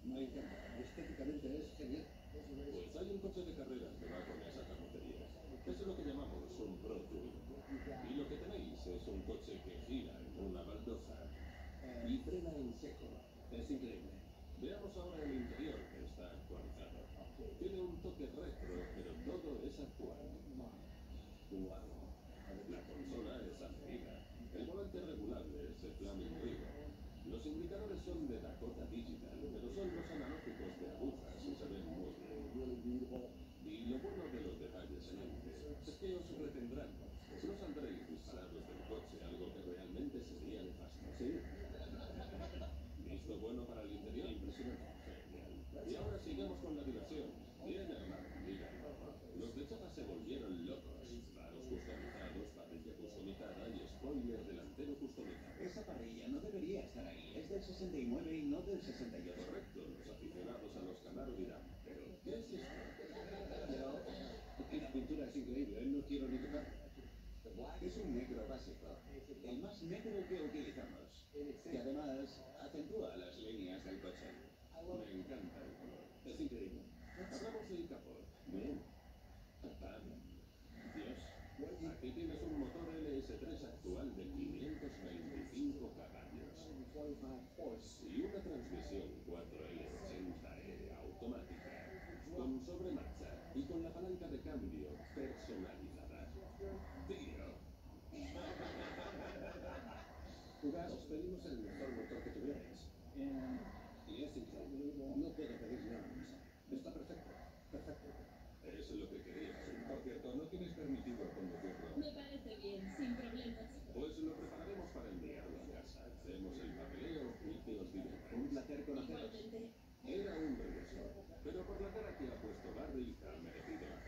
Me encanta. Estéticamente es genial. Pues hay un coche de carreras que va con esa carrocería. Eso es lo que llamamos un Pro Touring. Y lo que tenéis es un coche que gira en una baldosa y frena en seco. Es increíble. Veamos ahora el interior, que está actualizado. Tiene un toque retro, pero todo es actual. Wow. La consola es acerina. El volante regulable es de Flaming River. Los indicadores son de Dakota Digital, pero son los analógicos de agujas y se ven muy bien. Y lo bueno de los detalles en es que os retendrán. No saldréis disparados del coche, algo que realmente sería nefasto. Sí. ¿Visto bueno para el interior? Impresionante. Genial. Y ahora sigamos con la diversión. Bien, hermano, mira. Los de Chapa se volvieron locos. Faros customizados, parrilla customizada y spoiler delantero customizado. Esa parrilla no debería estar ahí. Es del 69 y no del 68. Correcto, los aficionados a los Camaro dirán. ¿Pero qué es esto? La pintura es increíble. No quiero ni tocarla. Es un negro básico. El más negro que utilizamos. Que además acentúa las líneas del coche. Me encanta el color. Es increíble. Hablamos del capó. Bien. Dios. Aquí tienes un motor LS3 actual de 525 caballos. Y una transmisión 4L80E automática. Con sobremarcha y con la palanca de cambio personalizada. Tío. Os pedimos el mejor motor que tuvierais. Y es increíble. No puedo pedir nada más. Está perfecto. Perfecto. Eso es lo que querías. Por cierto, no tienes permitido conducirlo. Me parece bien, sin problemas. Pues lo prepararemos para enviarlo a casa. Hacemos el papeleo y que os diremos. Un placer conoceros. Igualmente. Era un riesgo, pero por la cara que ha puesto Barry ha merecido la